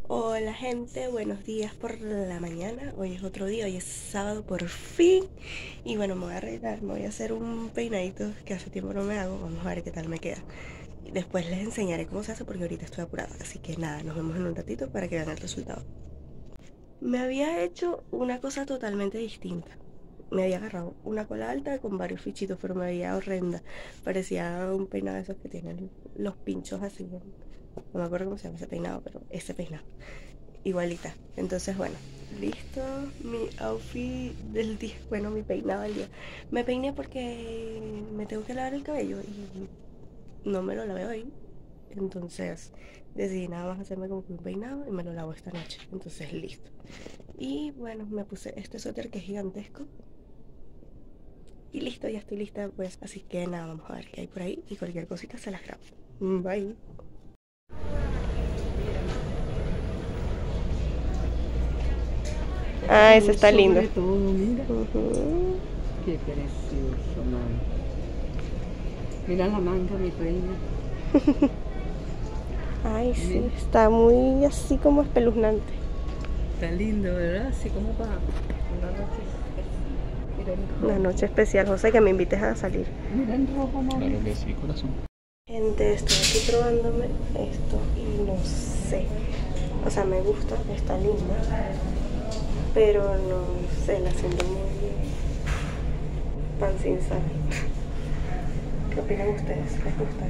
Hola gente, buenos días por la mañana. Hoy es otro día, hoy es sábado por fin. Y bueno, me voy a arreglar, me voy a hacer un peinadito que hace tiempo no me hago. Vamos a ver qué tal me queda. Y después les enseñaré cómo se hace porque ahorita estoy apurada. Así que nada, nos vemos en un ratito para que vean el resultado. Me había hecho una cosa totalmente distinta. Me había agarrado una cola alta con varios fichitos, pero me veía horrenda. Parecía un peinado de esos que tienen los pinchos así. No me acuerdo cómo se llama ese peinado, pero ese peinado igualita. Entonces, bueno, listo mi outfit del día. Bueno, mi peinado del día. Me peiné porque me tengo que lavar el cabello y no me lo lavé hoy. Entonces decidí nada más hacerme como que un peinado y me lo lavo esta noche. Entonces, listo. Y bueno, me puse este suéter que es gigantesco. Y listo, ya estoy lista, pues. Así que nada, vamos a ver qué hay por ahí y cualquier cosita se las grabo. Bye. Ah, ese está lindo. Sobre todo, mira, Ujú. qué precioso, man. Mira la manga, mi reina. Ay, sí, Mira, está muy así como espeluznante. está lindo, ¿verdad? Así como para una noche especial. Mira en Una rojo. noche especial, José, que me invites a salir. Mira en rojo, mami. Claro que sí, corazón. Gente, estoy aquí probándome esto y no sé. O sea, me gusta, está linda, pero no sé, la siento muy pan sin sal. ¿Qué opinan ustedes? ¿Les gusta?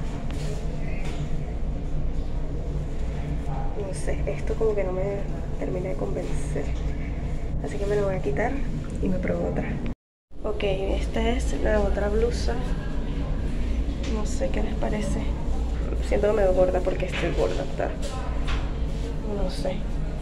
No sé, esto como que no me termina de convencer. Así que me lo voy a quitar y me pruebo otra. Ok, esta es la otra blusa. No sé qué les parece. Siento que me veo gorda porque estoy gorda, está. No sé.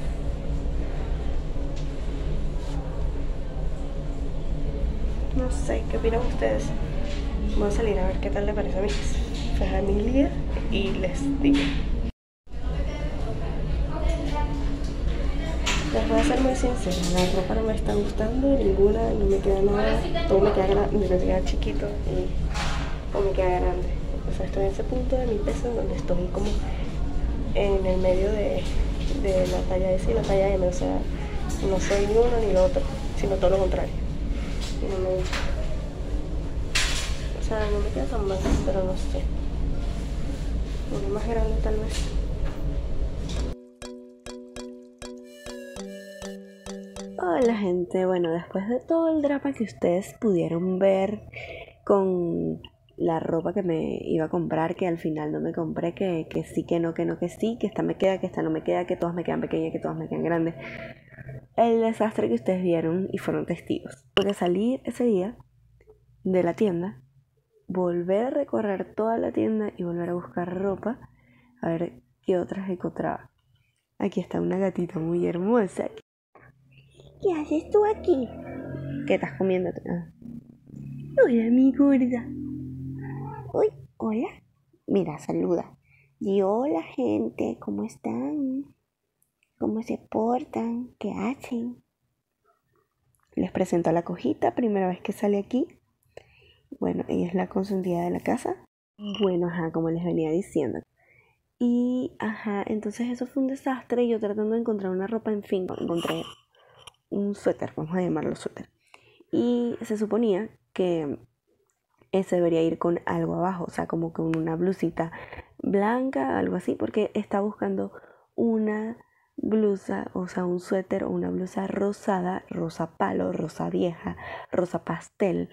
No sé, ¿qué opinan ustedes? Voy a salir a ver qué tal le parece a mi familia y les digo. Les voy a ser muy sincera, la ropa no me está gustando, ninguna, no me queda nada, todo me queda grande, me queda chiquito o me queda grande. O sea, estoy en ese punto de mi peso en donde estoy como en el medio de la talla S y la talla M, o sea, no soy ni uno ni lo otro, sino todo lo contrario. Y no me gusta. O sea, no me queda tan mal, pero no sé. Uno más grande tal vez. Hola gente, bueno, después de todo el drama que ustedes pudieron ver con la ropa que me iba a comprar, que al final no me compré, que sí, que no, que no, que sí, que esta me queda, que esta no me queda, que todas me quedan pequeñas, que todas me quedan grandes. El desastre que ustedes vieron y fueron testigos. Porque salir ese día de la tienda, volver a recorrer toda la tienda y volver a buscar ropa, a ver qué otras encontraba. Aquí está una gatita muy hermosa. ¿Qué haces tú aquí? ¿Qué estás comiendo? Hola, mi gorda. Uy, hola. Mira, saluda. Y hola, gente. ¿Cómo están? ¿Cómo se portan? ¿Qué hacen? Les presento a la cojita, primera vez que sale aquí. Bueno, ella es la consentida de la casa. Bueno, ajá, como les venía diciendo. Y, ajá, entonces eso fue un desastre. Yo tratando de encontrar una ropa, en fin, encontré un suéter, vamos a llamarlo suéter. Y se suponía que ese debería ir con algo abajo, o sea, como con una blusita blanca, algo así, porque está buscando una blusa, o sea, un suéter o una blusa rosada, rosa palo, rosa vieja, rosa pastel,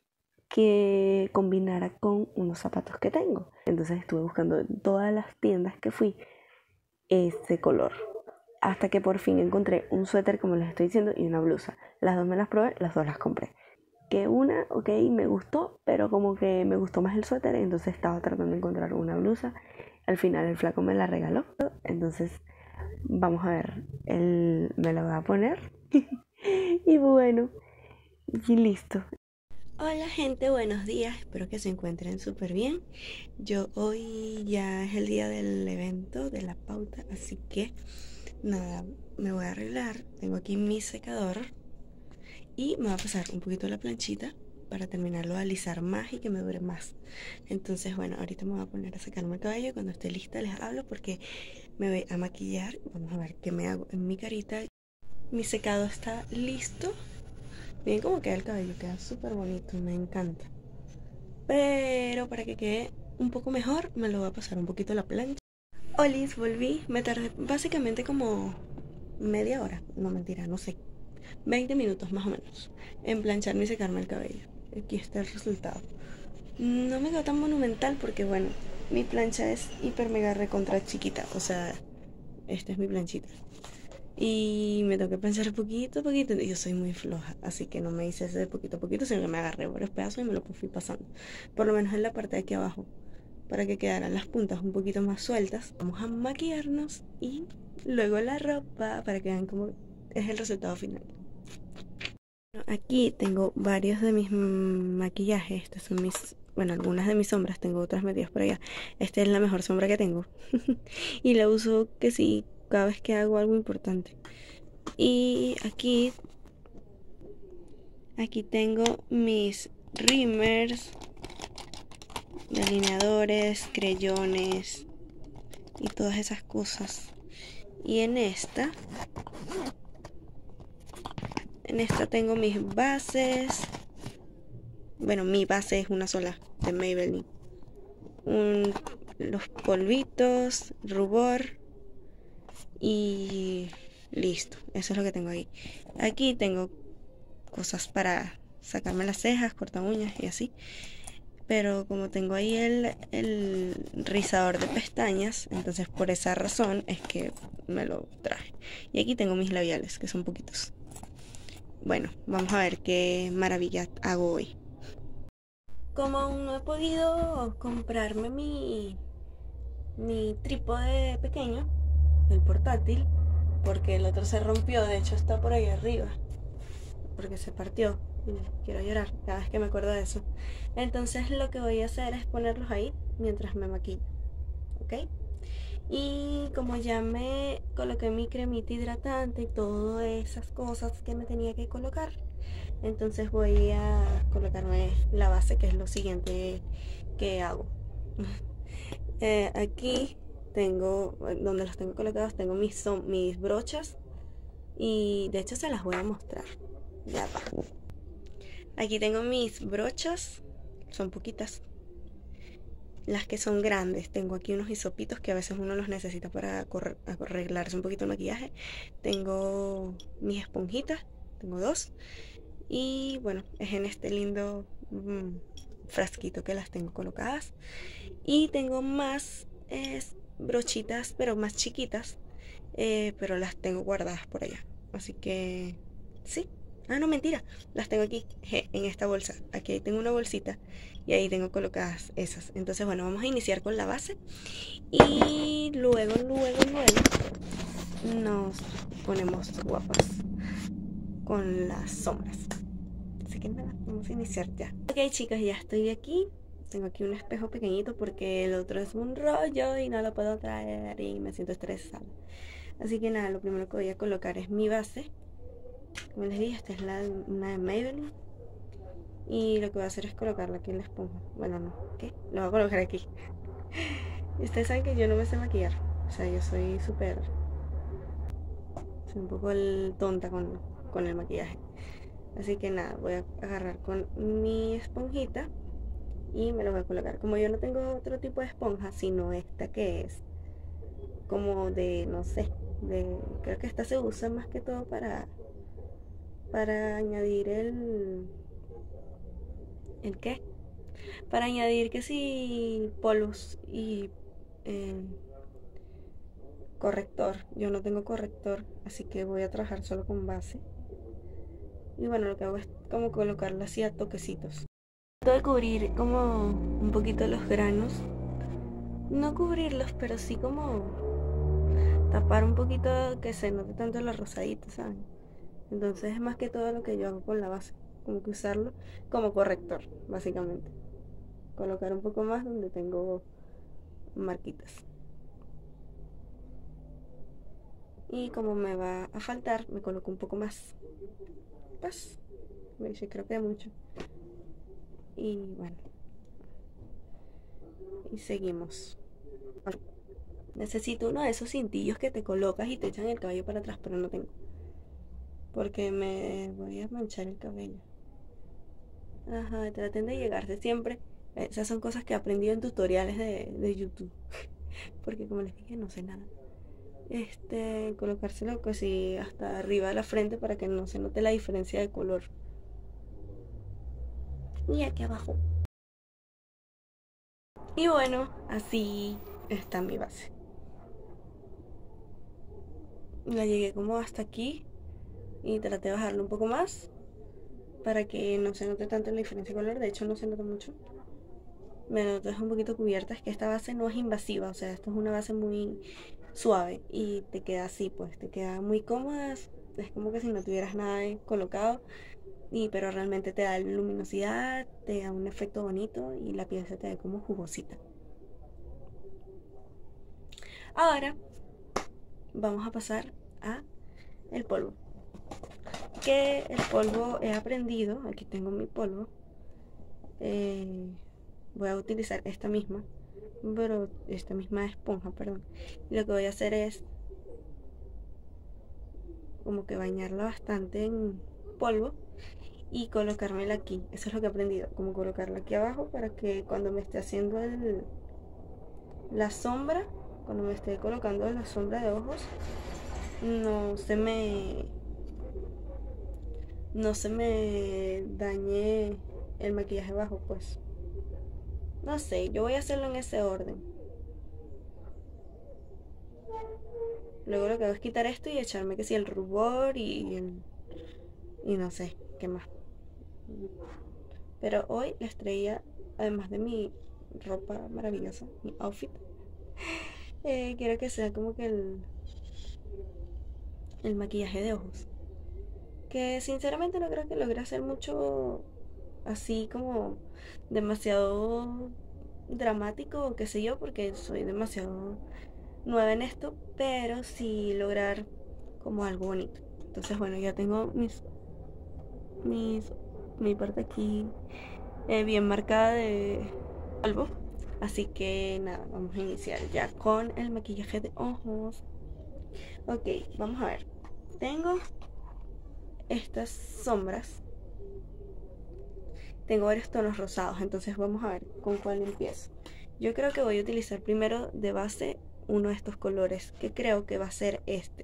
que combinara con unos zapatos que tengo. Entonces estuve buscando en todas las tiendas que fui ese color. Hasta que por fin encontré un suéter, como les estoy diciendo, y una blusa. Las dos me las probé, las dos las compré. Que una, ok, me gustó, pero como que me gustó más el suéter, entonces estaba tratando de encontrar una blusa. Al final el flaco me la regaló, entonces vamos a ver, él me la va a poner. Y bueno, y listo. Hola gente, buenos días, espero que se encuentren súper bien. Yo hoy ya es el día del evento, de la pauta, así que nada, me voy a arreglar. Tengo aquí mi secador y me va a pasar un poquito la planchita para terminarlo de alisar más y que me dure más. Entonces bueno, ahorita me voy a poner a secarme el cabello y cuando esté lista les hablo porque me voy a maquillar. Vamos a ver qué me hago en mi carita. Mi secado está listo. Miren cómo queda el cabello, queda súper bonito, me encanta. Pero para que quede un poco mejor me lo voy a pasar un poquito a la plancha. Olis, volví, me tardé básicamente como media hora, no mentira, no sé, 20 minutos más o menos en plancharme y secarme el cabello. Aquí está el resultado. No me quedó tan monumental porque bueno, mi plancha es hiper mega recontra chiquita, o sea, esta es mi planchita. Y me tengo que planchar poquito a poquito. Y yo soy muy floja, así que no me hice ese de poquito a poquito, sino que me agarré varios pedazos y me lo fui pasando. Por lo menos en la parte de aquí abajo, para que quedaran las puntas un poquito más sueltas. Vamos a maquillarnos y luego la ropa para que vean cómo es el resultado final. Aquí tengo varios de mis maquillajes. Estas son mis, bueno, algunas de mis sombras. Tengo otras metidas por allá. Esta es la mejor sombra que tengo. Y la uso que sí, cada vez que hago algo importante. Y aquí tengo mis rímers, delineadores, creyones y todas esas cosas. Y en esta tengo mis bases. Bueno, mi base es una sola de Maybelline. Los polvitos, rubor y listo. Eso es lo que tengo ahí. Aquí tengo cosas para sacarme las cejas, cortar uñas y así. Pero como tengo ahí el rizador de pestañas, entonces por esa razón es que me lo traje. Y aquí tengo mis labiales, que son poquitos. Bueno, vamos a ver qué maravilla hago hoy. Como aún no he podido comprarme mi trípode pequeño, el portátil, porque el otro se rompió, de hecho está por ahí arriba, porque se partió y quiero llorar cada vez que me acuerdo de eso. Entonces lo que voy a hacer es ponerlos ahí mientras me maquillo, ¿ok? Y como ya me coloqué mi cremita hidratante y todas esas cosas que me tenía que colocar, entonces voy a colocarme la base, que es lo siguiente que hago. Aquí tengo, donde los tengo colocados, tengo mis brochas y de hecho se las voy a mostrar. Ya va. Aquí tengo mis brochas, son poquitas. Las que son grandes, tengo aquí unos hisopitos que a veces uno los necesita para arreglarse un poquito el maquillaje. Tengo mis esponjitas, tengo dos. Y bueno, es en este lindo frasquito que las tengo colocadas. Y tengo más brochitas, pero más chiquitas, pero las tengo guardadas por allá. Así que sí. Ah, no, mentira. Las tengo aquí, en esta bolsa. Aquí tengo una bolsita y ahí tengo colocadas esas. Entonces, bueno, vamos a iniciar con la base. Y luego nos ponemos guapas con las sombras. Así que nada, vamos a iniciar ya. Ok, chicas, ya estoy aquí. Tengo aquí un espejo pequeñito porque el otro es un rollo y no lo puedo traer y me siento estresada. Así que nada, lo primero que voy a colocar es mi base. Como les dije, esta es una de Maybelline. Y lo que voy a hacer es colocarla aquí en la esponja. Bueno, no, ¿qué? Lo voy a colocar aquí. Y ustedes saben que yo no me sé maquillar. O sea, yo soy súper... Soy un poco tonta con el maquillaje. Así que nada, voy a agarrar con mi esponjita y me lo voy a colocar. Como yo no tengo otro tipo de esponja, sino esta que es como de, no sé, creo que esta se usa más que todo para añadir ¿el qué? Para añadir que sí, polvos y eh, corrector. Yo no tengo corrector, así que voy a trabajar solo con base. Y bueno, lo que hago es como colocarla así a toquecitos. Trato de cubrir como un poquito los granos. No cubrirlos, pero sí como tapar un poquito que se note tanto los rosaditos, ¿saben? Entonces es más que todo lo que yo hago con la base. Como que usarlo como corrector, básicamente. Colocar un poco más donde tengo marquitas. Y como me va a faltar, me coloco un poco más. Pues, me dice, creo que mucho. Y bueno, y seguimos. Necesito uno de esos cintillos que te colocas y te echan el cabello para atrás, pero no tengo. Porque me voy a manchar el cabello. Ajá, traten de llegarse siempre. Esas son cosas que he aprendido en tutoriales de YouTube. Porque como les dije, no sé nada. Colocárselo así hasta arriba de la frente para que no se note la diferencia de color. Y aquí abajo. Y bueno, así está mi base. La llegué como hasta aquí y traté de bajarlo un poco más para que no se note tanto la diferencia de color. De hecho no se nota mucho. Me noto es un poquito cubierta. Es que esta base no es invasiva, o sea, esto es una base muy suave y te queda así, pues te queda muy cómoda. Es como que si no tuvieras nada colocado, pero realmente te da luminosidad, te da un efecto bonito y la piel se te ve como jugosita. Ahora vamos a pasar a el polvo. Que el polvo he aprendido, aquí tengo mi polvo. Voy a utilizar esta misma esponja, perdón. Y lo que voy a hacer es como que bañarla bastante en polvo y colocármela aquí. Eso es lo que he aprendido, como colocarla aquí abajo para que cuando me esté haciendo la sombra, cuando me esté colocando la sombra de ojos, no se me no se me dañe el maquillaje abajo, pues. No sé, yo voy a hacerlo en ese orden. Luego lo que hago es quitar esto y echarme que si el rubor y no sé, qué más. Pero hoy les traía, además de mi ropa maravillosa, mi outfit, quiero que sea como que el maquillaje de ojos. Que sinceramente no creo que logre hacer mucho así como demasiado dramático o qué sé yo, porque soy demasiado nueva en esto, pero sí lograr como algo bonito. Entonces bueno, ya tengo mi parte aquí bien marcada de polvo. Así que nada, vamos a iniciar ya con el maquillaje de ojos. Ok, vamos a ver. Tengo estas sombras. Tengo varios tonos rosados, entonces vamos a ver con cuál empiezo. Yo creo que voy a utilizar primero de base uno de estos colores, que creo que va a ser este.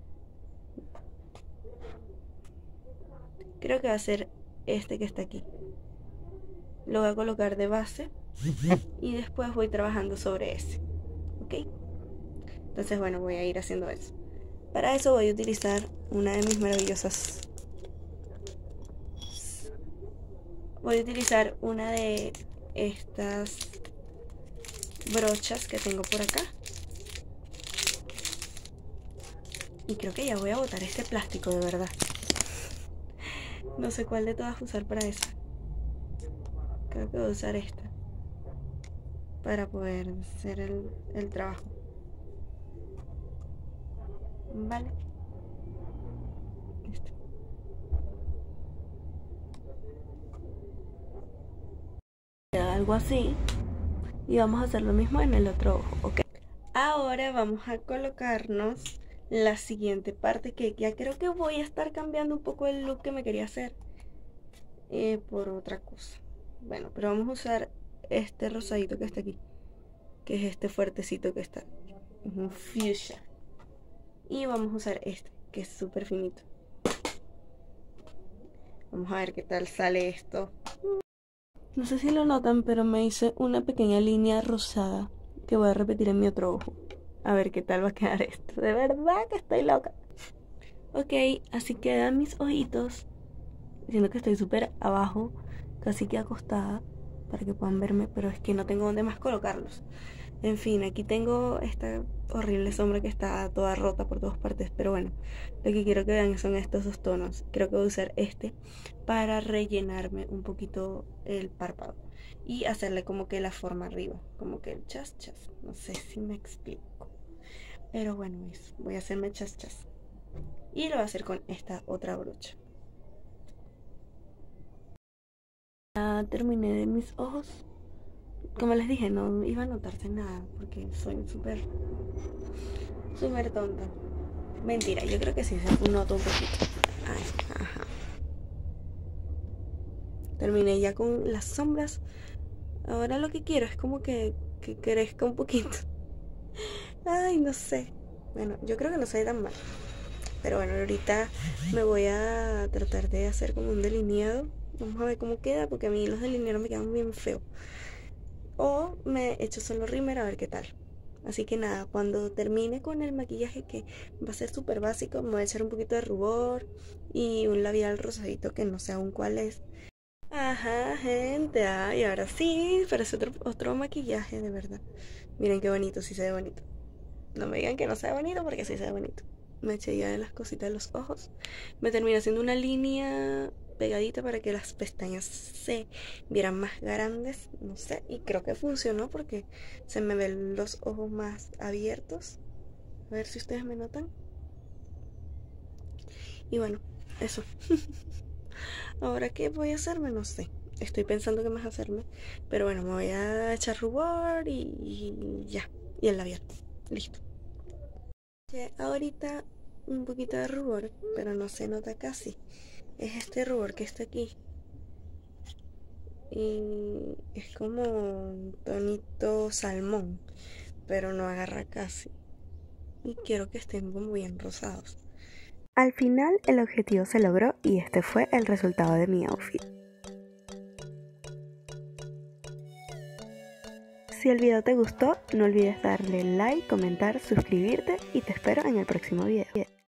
Creo que va a ser este que está aquí. Lo voy a colocar de base y después voy trabajando sobre ese. ¿Ok? Entonces, bueno, voy a ir haciendo eso. Para eso voy a utilizar una de mis maravillosas... Voy a utilizar una de estas brochas que tengo por acá. Y creo que ya voy a botar este plástico, de verdad. No sé cuál de todas usar para esa. Creo que voy a usar esta para poder hacer el trabajo. Vale. Listo. Algo así. Y vamos a hacer lo mismo en el otro ojo, ¿ok? Ahora vamos a colocarnos la siguiente parte, que ya creo que voy a estar cambiando un poco el look que me quería hacer por otra cosa. Bueno, pero vamos a usar este rosadito que está aquí, que es este fuertecito que está. Es un fuchsia. Y vamos a usar este, que es súper finito. Vamos a ver qué tal sale esto. No sé si lo notan, pero me hice una pequeña línea rosada que voy a repetir en mi otro ojo. A ver qué tal va a quedar esto. De verdad que estoy loca. Ok, así quedan mis ojitos. Siento que estoy súper abajo, casi que acostada, para que puedan verme, pero es que no tengo dónde más colocarlos. En fin, aquí tengo esta horrible sombra que está toda rota por todas partes, pero bueno, lo que quiero que vean son estos dos tonos. Creo que voy a usar este para rellenarme un poquito el párpado y hacerle como que la forma arriba, como que el chas chas. No sé si me explico, pero bueno, voy a hacerme chas chas y lo voy a hacer con esta otra brocha. Ya terminé de mis ojos. Como les dije, no iba a notarse nada porque soy súper tonta. Mentira, yo creo que sí se nota un poquito. Ay, ajá. Terminé ya con las sombras. Ahora lo que quiero es como que crezca un poquito. Ay, no sé. Bueno, yo creo que no soy tan mal. Pero bueno, ahorita me voy a tratar de hacer como un delineado. Vamos a ver cómo queda, porque a mí los delineados me quedan bien feos. O me echo solo rímel a ver qué tal. Así que nada, cuando termine con el maquillaje, que va a ser súper básico, me voy a echar un poquito de rubor y un labial rosadito que no sé aún cuál es. Ajá, gente. Y ahora sí, parece otro maquillaje, de verdad. Miren qué bonito, sí se ve bonito. No me digan que no se ve bonito porque sí se ve bonito. Me eché ya de las cositas de los ojos. Me terminé haciendo una línea pegadita para que las pestañas se vieran más grandes. No sé, y creo que funcionó porque se me ven los ojos más abiertos. A ver si ustedes me notan. Y bueno, eso. Ahora, ¿qué voy a hacerme? No sé. Estoy pensando qué más hacerme. Pero bueno, me voy a echar rubor y ya. Y el labial. Listo. Que ahorita un poquito de rubor, pero no se nota casi. Es este rubor que está aquí. Y es como un tonito salmón, pero no agarra casi. Y quiero que estén como bien rosados. Al final el objetivo se logró y este fue el resultado de mi outfit. Si el video te gustó, no olvides darle like, comentar, suscribirte y te espero en el próximo video.